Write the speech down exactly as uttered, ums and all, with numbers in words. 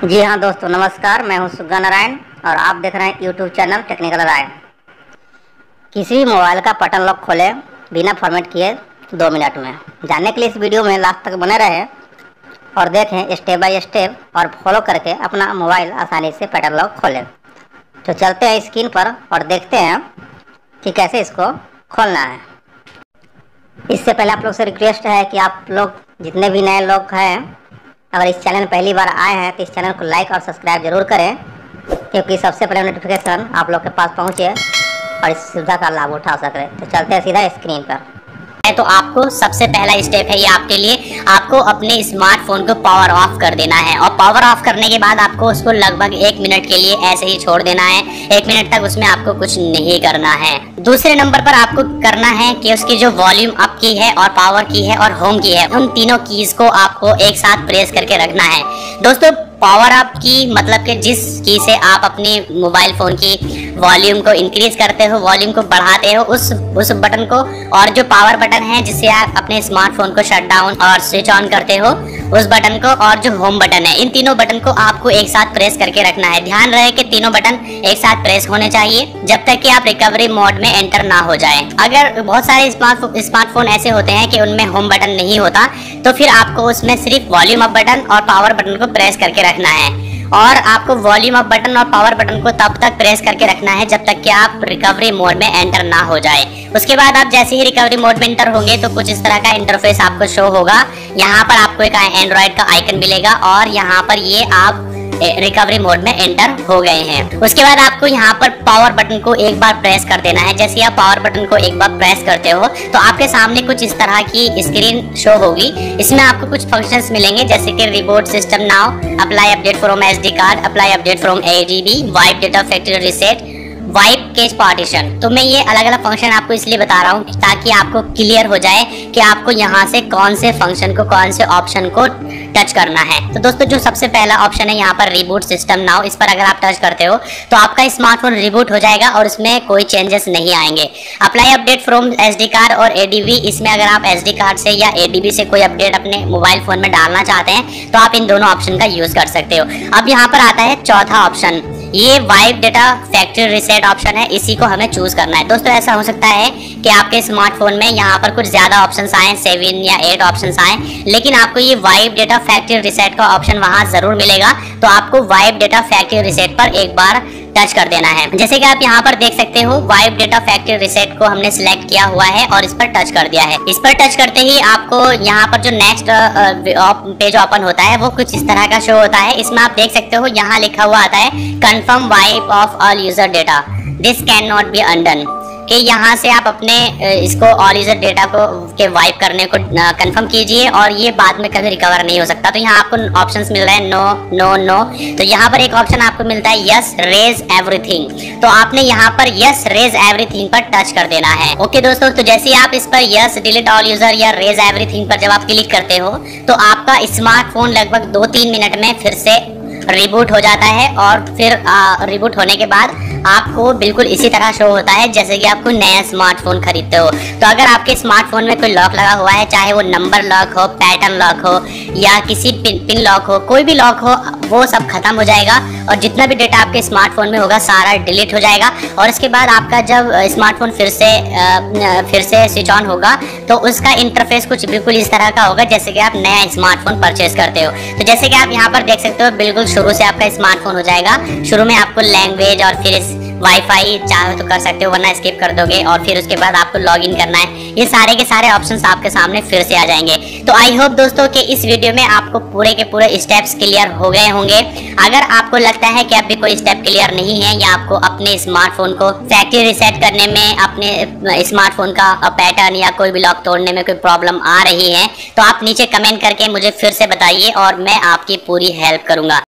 जी हाँ दोस्तों, नमस्कार। मैं हूँ सुग्गा नारायण और आप देख रहे हैं यूट्यूब चैनल टेक्निकल राय। किसी भी मोबाइल का बटन लॉक खोलें बिना फॉर्मेट किए दो मिनट में। जानने के लिए इस वीडियो में लास्ट तक बने रहें और देखें स्टेप बाय स्टेप और फॉलो करके अपना मोबाइल आसानी से बटन लॉक खोलें। तो चलते हैं स्क्रीन पर और देखते हैं कि कैसे इसको खोलना है। इससे पहले आप लोग से रिक्वेस्ट है कि आप लोग जितने भी नए लोग हैं, अगर इस चैनल में पहली बार आए हैं तो इस चैनल को लाइक और सब्सक्राइब जरूर करें, क्योंकि सबसे पहले नोटिफिकेशन आप लोग के पास पहुंचे और इस सुविधा का लाभ उठा सकें। तो चलते हैं सीधा स्क्रीन पर। तो आपको सबसे पहला स्टेप है ये आपके लिए, आपको अपने स्मार्टफोन को पावर ऑफ कर देना है। और पावर ऑफ करने के बाद आपको उसको लगभग एक मिनट के लिए ऐसे ही छोड़ देना है। एक मिनट तक उसमें आपको कुछ नहीं करना है। दूसरे नंबर पर आपको करना है कि उसकी जो वॉल्यूम अप की है और पावर की है और होम की है, उन तीनों कीज को आपको एक साथ प्रेस करके रखना है। दोस्तों, पावर अप की मतलब कि जिस की से आप अपनी मोबाइल फोन की वॉल्यूम को इंक्रीज करते हो, वॉल्यूम को बढ़ाते हो, उस उस बटन को, और जो पावर बटन है जिससे आप अपने स्मार्टफोन को शट डाउन और स्विच ऑन करते हो, उस बटन को, और जो होम बटन है, इन तीनों बटन को आपको एक साथ प्रेस करके रखना है। ध्यान रहे कि तीनों बटन एक साथ प्रेस होने चाहिए जब तक कि आप रिकवरी मोड में एंटर ना हो जाए। अगर बहुत सारे स्मार्ट स्मार्टफोन ऐसे होते हैं कि उनमें होम बटन नहीं होता, तो फिर आपको उसमें सिर्फ वॉल्यूम अप बटन और पावर बटन को प्रेस करके रखना है। और आपको वॉल्यूम अप बटन और पावर बटन को तब तक प्रेस करके रखना है जब तक कि आप रिकवरी मोड में एंटर ना हो जाए। उसके बाद आप जैसे ही रिकवरी मोड में एंटर होंगे तो कुछ इस तरह का इंटरफेस आपको शो होगा। यहाँ पर आपको एक एंड्रॉइड का आइकन मिलेगा और यहाँ पर ये आप रिकवरी मोड में एंटर हो गए हैं। उसके बाद आपको यहाँ पर पावर बटन को एक बार प्रेस कर देना है। जैसे आप पावर बटन को एक बार प्रेस करते हो तो आपके सामने कुछ इस तरह की स्क्रीन शो होगी। इसमें आपको कुछ फंक्शंस मिलेंगे, जैसे कि reboot system now, apply update from SD card, apply update from ADB, wipe data factory reset, wipe cache partition. तो मैं ये अलग अलग फंक्शन आपको इसलिए बता रहा हूँ ताकि आपको क्लियर हो जाए कि आपको यहाँ से कौन से फंक्शन को, कौन से ऑप्शन को टच करना है। तो दोस्तों, जो सबसे पहला ऑप्शन है यहाँ पर रिबूट सिस्टम नाउ, इस पर अगर आप टच करते हो तो आपका स्मार्टफोन रिबूट हो जाएगा और उसमें कोई चेंजेस नहीं आएंगे। Apply update from SD card और एडीबी, इसमें अगर आप एसडी कार्ड से या एडीबी से कोई अपडेट अपने मोबाइल फोन में डालना चाहते हैं तो आप इन दोनों ऑप्शन का यूज कर सकते हो। अब यहाँ पर आता है चौथा ऑप्शन, ये wipe data factory reset option है, इसी को हमें चूज करना है। दोस्तों, ऐसा हो सकता है कि आपके स्मार्टफोन में यहाँ पर कुछ ज्यादा ऑप्शंस आए, सेवन या एट ऑप्शंस आए, लेकिन आपको ये वाइप डेटा फैक्ट्री रीसेट का ऑप्शन वहां जरूर मिलेगा। तो आपको वाइप डेटा फैक्ट्री रीसेट पर एक बार टच कर देना है। जैसे कि आप यहाँ पर देख सकते हो, वाइप डेटा फैक्ट्री रीसेट को हमने सिलेक्ट किया हुआ है और इस पर टच कर दिया है। इस पर टच करते ही आपको यहाँ पर जो नेक्स्ट पेज ओपन होता है वो कुछ इस तरह का शो होता है। इसमें आप देख सकते हो, यहाँ लिखा हुआ आता है confirm wipe of all user data, this can not be undone, कि यहाँ से आप अपने इसको ऑल यूजर डेटा को के वाइप करने को कंफर्म कीजिए और ये बाद में कभी रिकवर नहीं हो सकता। तो यहाँ आपको ऑप्शंस मिल रहे हैं नो नो नो। तो यहाँ पर एक ऑप्शन आपको मिलता है यस रेज एवरीथिंग, तो आपने यहाँ पर यस रेज एवरीथिंग पर टच कर देना है। ओके दोस्तों, तो जैसे आप इस पर यस डिलीट ऑल यूजर या रेज एवरीथिंग पर जब आप क्लिक करते हो तो आपका स्मार्टफोन लगभग दो तीन मिनट में फिर से रिबूट हो जाता है और फिर रिबूट होने के बाद आपको बिल्कुल इसी तरह शो होता है जैसे कि आपको नया स्मार्टफोन खरीदते हो। तो अगर आपके स्मार्टफोन में कोई लॉक लगा हुआ है, चाहे वो नंबर लॉक हो, पैटर्न लॉक हो या किसी पिन पिन लॉक हो, कोई भी लॉक हो, वो सब खत्म हो जाएगा और जितना भी डेटा आपके स्मार्टफोन में होगा सारा डिलीट हो जाएगा। और इसके बाद आपका जब स्मार्टफोन फिर से फिर से स्विच ऑन होगा तो उसका इंटरफेस कुछ बिल्कुल इस तरह का होगा जैसे कि आप नया स्मार्टफोन परचेज करते हो। तो जैसे कि आप यहाँ पर देख सकते हो, बिल्कुल शुरू से आपका स्मार्टफोन हो जाएगा। शुरू में आपको लैंग्वेज और फिर वाईफाई चाहे तो कर सकते हो, वरना स्किप कर दोगे, और फिर उसके बाद आपको लॉगिन करना है। ये सारे के सारे ऑप्शंस आपके सामने फिर से आ जाएंगे। तो आई होप दोस्तों कि इस वीडियो में आपको पूरे के पूरे स्टेप्स क्लियर हो गए होंगे। अगर आपको लगता है कि अभी कोई स्टेप क्लियर नहीं है या आपको अपने स्मार्टफोन को फैक्ट्री रीसेट करने में, अपने स्मार्टफोन का पैटर्न या कोई भी लॉक तोड़ने में कोई प्रॉब्लम आ रही है, तो आप नीचे कमेंट करके मुझे फिर से बताइए और मैं आपकी पूरी हेल्प करूंगा।